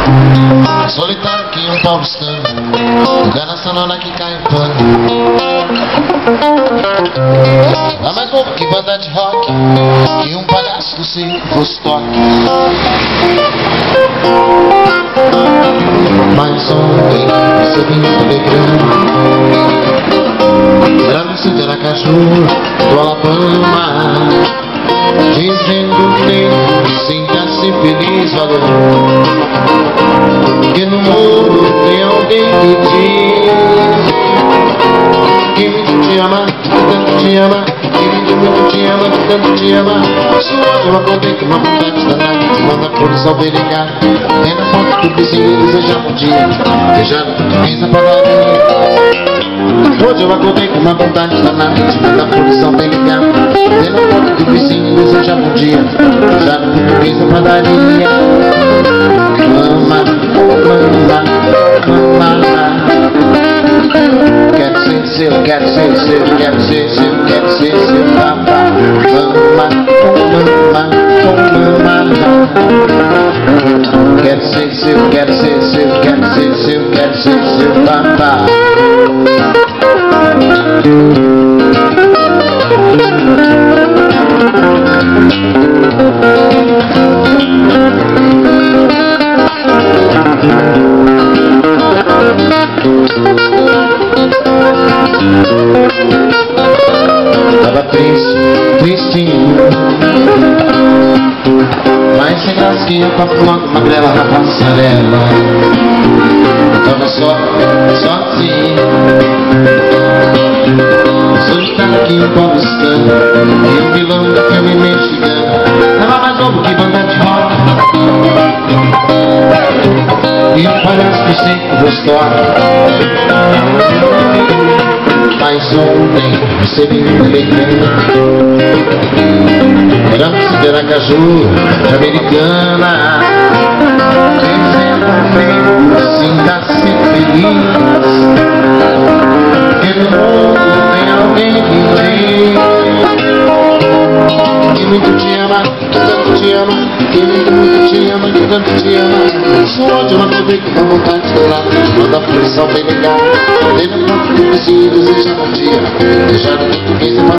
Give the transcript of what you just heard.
Solitário que um paulistano, engana a sanona que cai em pano. Lá mais bobo que banda de rock, que um palhaço do circo Vostok. Mas ontem recebi um telegrama da missa de Aracaju, do Alabama, dizendo que sinta-se feliz, valeu, que no mundo tem alguém que diz que muito te ama, que tanto te ama, que muito te ama, que tanto te ama. Sua eu acordei com uma vontade danada de mandar flores ao verigar, vendo a foto do vizinho desejar bom dia, beijar o português na padaria. Hoje eu acordei com uma vontade danada de mandar flores ao verigar, vendo a foto do vizinho desejar bom dia, beijar o português na padaria. Mama, mama, mama, quero ser seu, quero ser seu, quero ser seu, quero ser seu papá. Mama, mama, mama, quero ser seu, quero ser seu, quero ser seu, quero ser seu papá. Tava triste, tristinho, mas sem graça que eu papo uma magrela na passarela. Tava sozinho, solitário que um paulistano e um vilão do filme mexicano. Tava mais novo que banda de rock e um palhaço do circo Vostok. Mas ontem recebi um telegrama da missa de Aracaju, americana, dizendo amigo, sinta-se feliz, que no mundo tem alguém que diz que muito te ama, que tanto te ama, que muito te ama, que tanto te ama. Só hoje eu acordei com uma vontade de lá, de mandar flores ao bem ligar, dentro do vizinho desejar bom dia, beijar o português